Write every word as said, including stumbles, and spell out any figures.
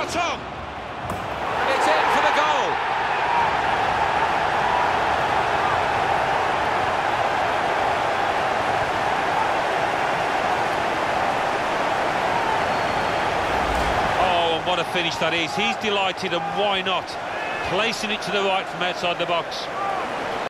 shot on! And it's in for the goal! Oh, and what a finish that is. He's delighted, and why not? Placing it to the right from outside the box.